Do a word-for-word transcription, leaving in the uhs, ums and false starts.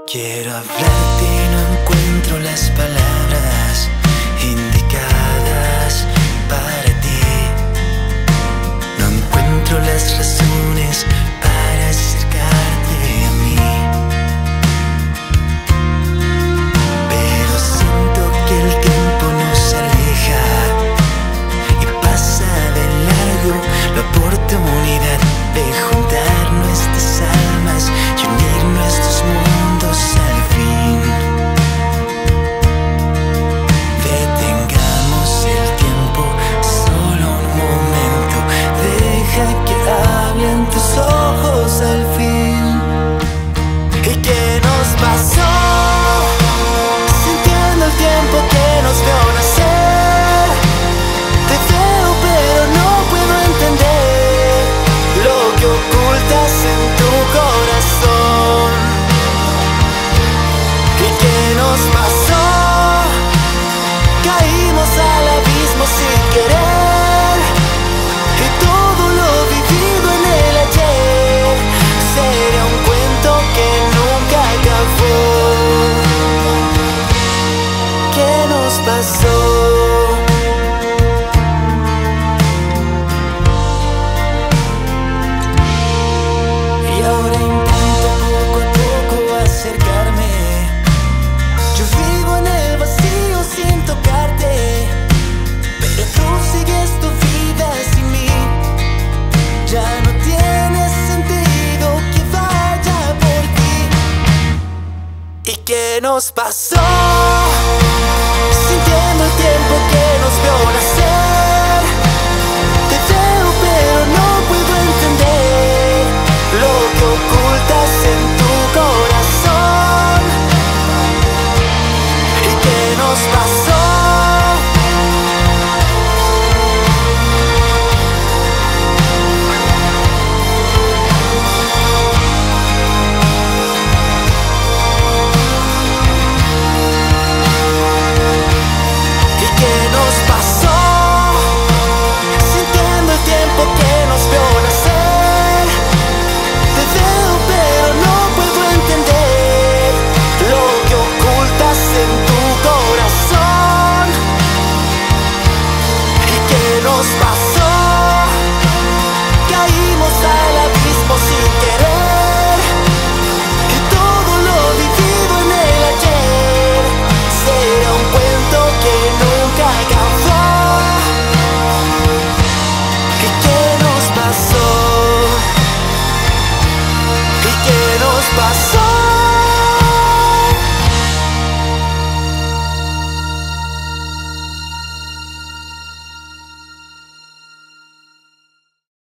Quiero hablarte y no encuentro las palabras indicadas para ti. No encuentro las razones para acercarte a mí. Pero siento que el tiempo nos aleja y pasa de largo la oportunidad de juntar nuestras almas y unir nuestros mundos al fin. Detengamos el tiempo solo un momento. Deja que hablen tus ojos al fin. ¿Y qué nos pasó? Sintiendo el tiempo que nos vio nacer. Te veo pero no puedo entender lo que ocultas en tu corazón. ¿Y qué nos pasó? Caímos al abismo sin querer, y todo lo vivido en el ayer sería un cuento que nunca acabó. ¿Qué nos pasó? Y ahora intento poco a poco acercarme. Yo vivo en el vacío sin tocarte, pero tú sigues tu vida sin mí. Ya no tiene sentido que vaya por ti. ¿Y qué nos pasó?